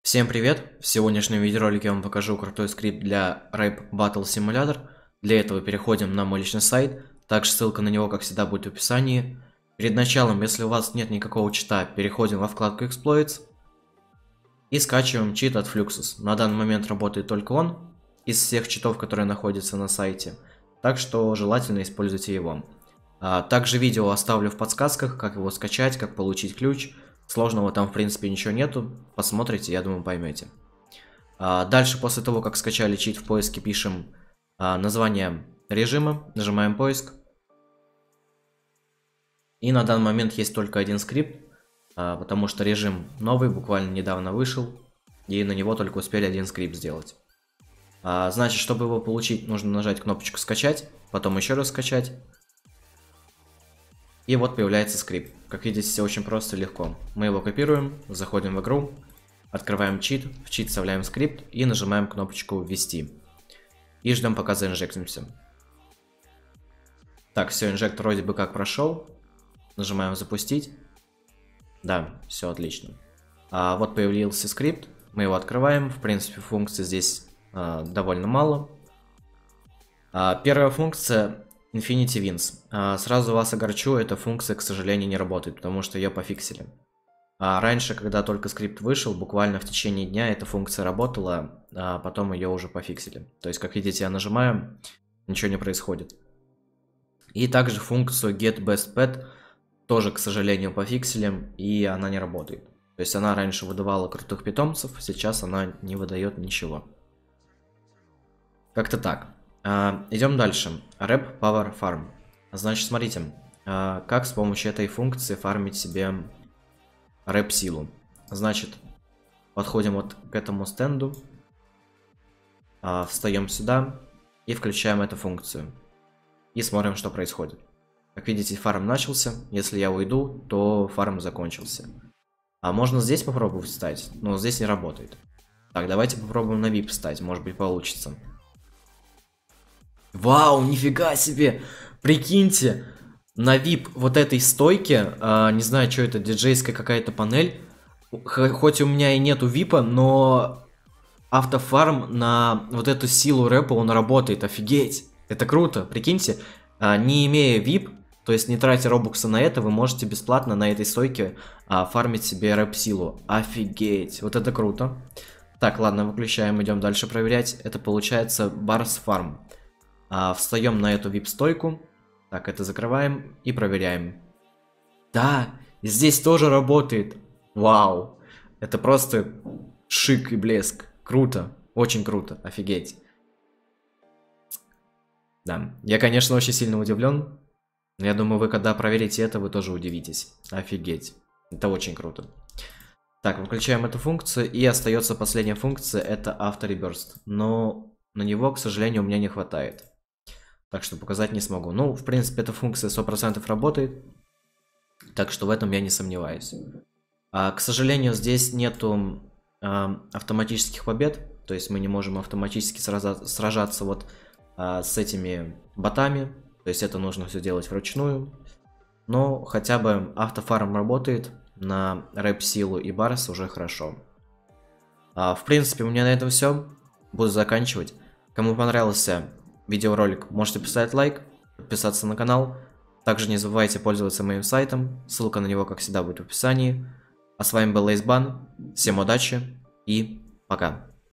Всем привет! В сегодняшнем видеоролике я вам покажу крутой скрипт для Rap Battle Simulator. Для этого переходим на мой личный сайт, также ссылка на него, как всегда, будет в описании. Перед началом, если у вас нет никакого чита, переходим во вкладку Exploits и скачиваем чит от Fluxus. На данный момент работает только он из всех читов, которые находятся на сайте, так что желательно используйте его. Также видео оставлю в подсказках, как его скачать, как получить ключ. Сложного там в принципе ничего нету, посмотрите, я думаю, поймете. Дальше, после того, как скачали чит, в поиске пишем название режима, нажимаем поиск. И на данный момент есть только один скрипт, потому что режим новый, буквально недавно вышел, и на него только успели один скрипт сделать. Значит, чтобы его получить, нужно нажать кнопочку «Скачать», потом еще раз «Скачать». И вот появляется скрипт. Как видите, все очень просто и легко. Мы его копируем, заходим в игру, открываем чит, в чит вставляем скрипт и нажимаем кнопочку «Ввести». И ждем, пока заинжектимся. Так, все, инжект вроде бы как прошел. Нажимаем «Запустить». Да, все отлично. Вот появился скрипт, мы его открываем. В принципе, функций здесь довольно мало. Первая функция Infinity Wins. Сразу вас огорчу, эта функция, к сожалению, не работает, потому что ее пофиксили. Раньше, когда только скрипт вышел, буквально в течение дня эта функция работала, а потом ее уже пофиксили. То есть, как видите, я нажимаю, ничего не происходит. И также функцию getBestPet тоже, к сожалению, пофиксили, и она не работает. То есть, она раньше выдавала крутых питомцев, сейчас она не выдает ничего. Как-то так. Идем дальше. Rap Power Farm. Значит, смотрите, как с помощью этой функции фармить себе рэп силу. Значит, подходим вот к этому стенду, встаем сюда и включаем эту функцию. И смотрим, что происходит. Как видите, фарм начался. Если я уйду, то фарм закончился. Можно здесь попробовать встать, но здесь не работает. Так, давайте попробуем на VIP встать, может быть получится. Вау, нифига себе! Прикиньте, на VIP вот этой стойке, не знаю, что это, диджейская какая-то панель. Хоть у меня и нету VIP, но автофарм на вот эту силу рэпа, он работает, офигеть! Это круто, прикиньте, не имея VIP, то есть не тратя робокса на это, вы можете бесплатно на этой стойке фармить себе рэп-силу. Офигеть, вот это круто. Так, ладно, выключаем, идем дальше проверять. Это получается Барс Фарм. Встаем на эту VIP-стойку. Так, это закрываем и проверяем. Да, здесь тоже работает. Вау. Это просто шик и блеск. Круто. Очень круто. Офигеть. Да, я, конечно, очень сильно удивлен. Но я думаю, вы когда проверите это, вы тоже удивитесь. Офигеть. Это очень круто. Так, выключаем эту функцию. И остается последняя функция. Это автореберст. Но на него, к сожалению, у меня не хватает. Так что показать не смогу. Ну, в принципе, эта функция 100% работает. Так что в этом я не сомневаюсь. К сожалению, здесь нету автоматических побед. То есть мы не можем автоматически сражаться вот с этими ботами. То есть это нужно все делать вручную. Но хотя бы автофарм работает. На рэп-силу и барс уже хорошо. В принципе, у меня на этом все. Буду заканчивать. Кому понравился видеоролик, можете поставить лайк, подписаться на канал. Также не забывайте пользоваться моим сайтом. Ссылка на него, как всегда, будет в описании. А с вами был Эйсбан. Всем удачи и пока.